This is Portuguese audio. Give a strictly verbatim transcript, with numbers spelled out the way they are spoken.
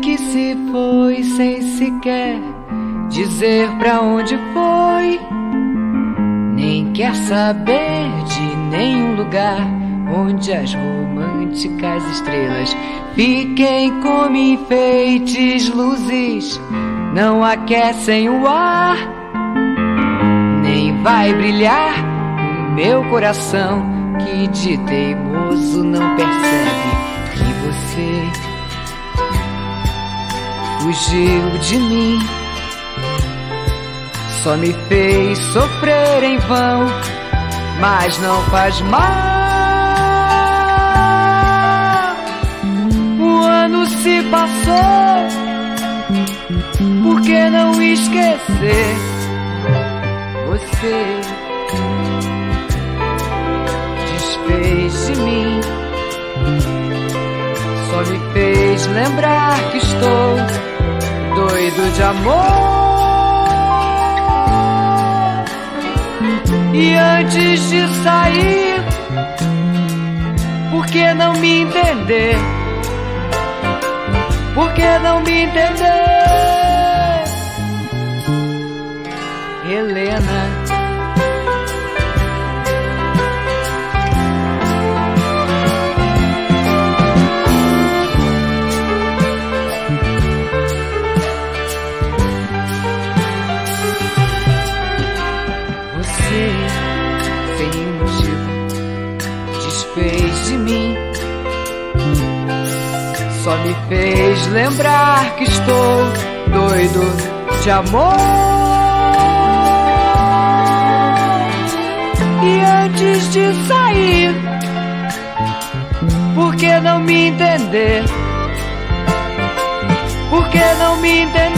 que se foi sem sequer dizer pra onde foi. Nem quer saber de nenhum lugar onde as românticas estrelas fiquem como enfeites. Luzes não aquecem o ar, nem vai brilhar o meu coração, que de teimoso não percebe que você fugiu de mim. Só me fez sofrer em vão, mas não faz mal. O ano se passou, por que não esquecer? Você desfez de mim, só me fez lembrar que estou doido de amor. E antes de sair, por que não me entender? Por que não me entender? Helena. Você, sem nenhum motivo, desfez de mim, só me fez lembrar que estou doido de amor. E antes de sair, por que não me entender? Por que não me entender?